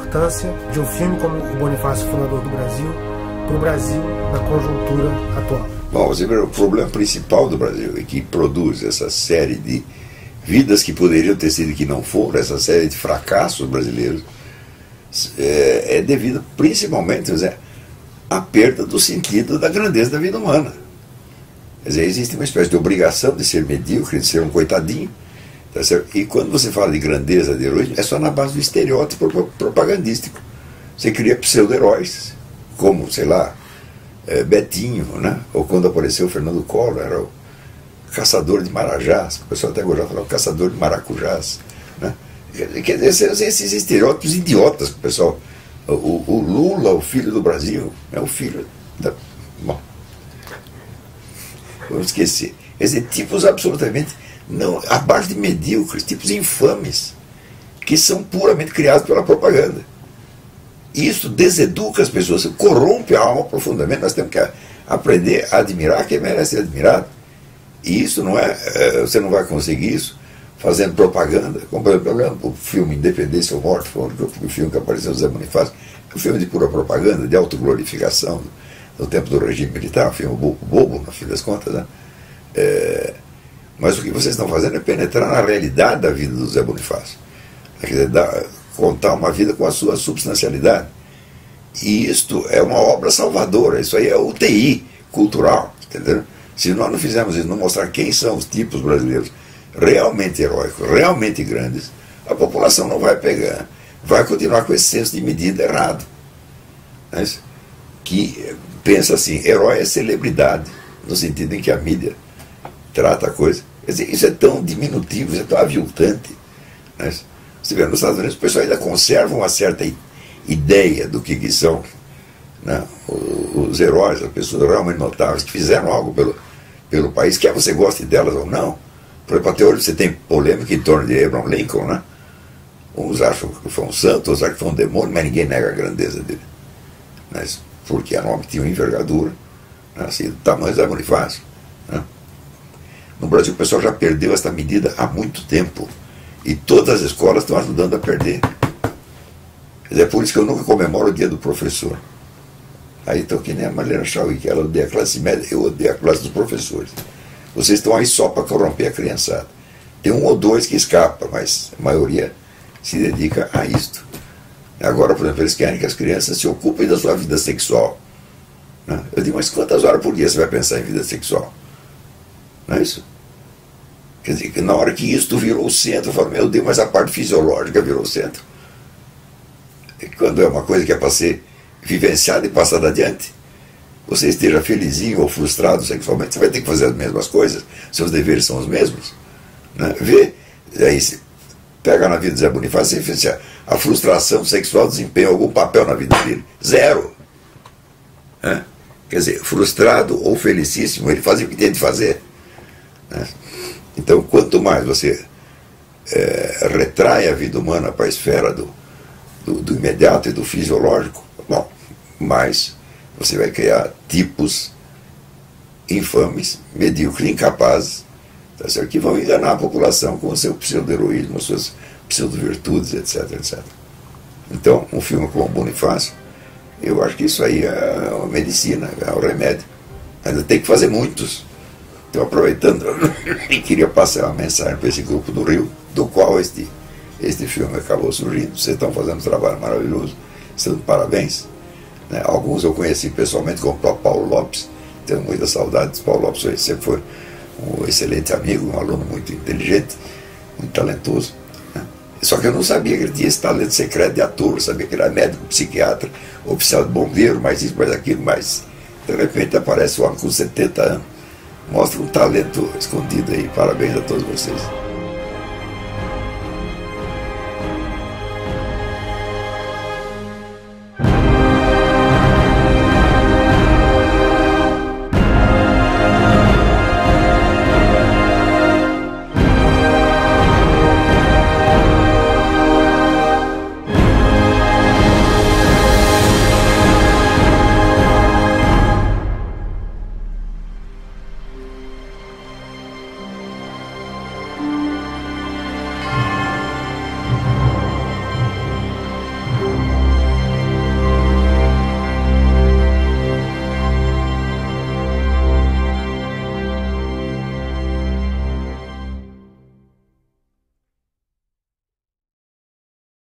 importância de um filme como o Bonifácio, Fundador do Brasil, para o Brasil na conjuntura atual? Bom, você vê, o problema principal do Brasil é que produz essa série de vidas que poderiam ter sido e que não foram, essa série de fracassos brasileiros, é devido principalmente, à perda do sentido da grandeza da vida humana. Quer dizer, existe uma espécie de obrigação de ser medíocre, de ser um coitadinho, tá certo? E quando você fala de grandeza, de heroísmo, é só na base do estereótipo propagandístico. Você cria pseudo-heróis, como, sei lá, Betinho, né? Ou quando apareceu o Fernando Collor, era o caçador de marajás, o pessoal até agora fala o caçador de maracujás, né? Quer dizer, esses estereótipos idiotas que o pessoal... O Lula, o filho do Brasil, é o filho da... Bom, vamos esquecer. Quer dizer, tipos absolutamente não, abaixo de medíocres, tipos infames, que são puramente criados pela propaganda. E isso deseduca as pessoas, corrompe a alma profundamente. Nós temos que aprender a admirar quem merece ser admirado. E isso não você não vai conseguir isso fazendo propaganda, como por exemplo o filme Independência ou Morte, foi o filme que apareceu no Zé Bonifácio, é um filme de pura propaganda, de autoglorificação no tempo do regime militar, um filme bobo, no fim das contas, né? Mas o que vocês estão fazendo é penetrar na realidade da vida do Zé Bonifácio. Quer dizer, contar uma vida com a sua substancialidade. E isto é uma obra salvadora, isso aí é UTI cultural, entendeu? Se nós não fizermos isso, não mostrar quem são os tipos brasileiros realmente heróicos, realmente grandes, a população não vai pegar, vai continuar com esse senso de medida errado, né? Que pensa assim, herói é celebridade, no sentido em que a mídia trata a coisa. Quer dizer, isso é tão diminutivo, isso é tão aviltante, né? Você vê, nos Estados Unidos o pessoal ainda conserva uma certa ideia do que são, né, os heróis, as pessoas realmente notáveis, que fizeram algo pelo país, quer você goste delas ou não. Por exemplo, até hoje você tem polêmica em torno de Abraham Lincoln, né? Uns acham que foi um santo, outros acham que foi um demônio, mas ninguém nega a grandeza dele. Mas porque era um homem que tinha uma envergadura, né, assim, do tamanho da Bonifácio, né? No Brasil o pessoal já perdeu esta medida há muito tempo. E todas as escolas estão ajudando a perder. É por isso que eu nunca comemoro o dia do professor. Aí estou que nem a Marlene Chauí, que ela odeia a classe média, eu odeio a classe dos professores. Vocês estão aí só para corromper a criançada. Tem um ou dois que escapa, mas a maioria se dedica a isto. Agora, por exemplo, eles querem que as crianças se ocupem da sua vida sexual, né? Eu digo, mas quantas horas por dia você vai pensar em vida sexual? Não é isso? Quer dizer, que na hora que isto virou o centro, eu falo, meu Deus, mas a parte fisiológica virou o centro. E quando é uma coisa que é para ser vivenciada e passada adiante, você esteja felizinho ou frustrado sexualmente, você vai ter que fazer as mesmas coisas, seus deveres são os mesmos, né? Vê, aí se pega na vida do Zé Bonifácio, a frustração sexual desempenha algum papel na vida dele? Zero. Né? Quer dizer, frustrado ou felicíssimo, ele faz o que tem de fazer, né? Então, quanto mais você retrai a vida humana para a esfera do imediato e do fisiológico, bom, mais você vai criar tipos infames, medíocres, incapazes, tá certo? Que vão enganar a população com o seu pseudo-heroísmo, as suas pseudo-virtudes, etc, etc. Então, um filme como o Bonifácio, eu acho que isso aí é uma medicina, é um remédio. Ainda tem que fazer muitos. Então, aproveitando, eu queria passar uma mensagem para esse grupo do Rio, do qual este filme acabou surgindo. Vocês estão fazendo um trabalho maravilhoso, estão de parabéns, né? Alguns eu conheci pessoalmente, como o próprio Paulo Lopes, tenho muita saudade. Paulo Lopes sempre foi um excelente amigo, um aluno muito inteligente, muito talentoso, né? Só que eu não sabia que ele tinha esse talento secreto de ator, eu sabia que ele era médico, psiquiatra, oficial de bombeiro, mais isso, mais aquilo, mas de repente aparece um homem com 70 anos. Mostra um talento escondido aí. Parabéns a todos vocês.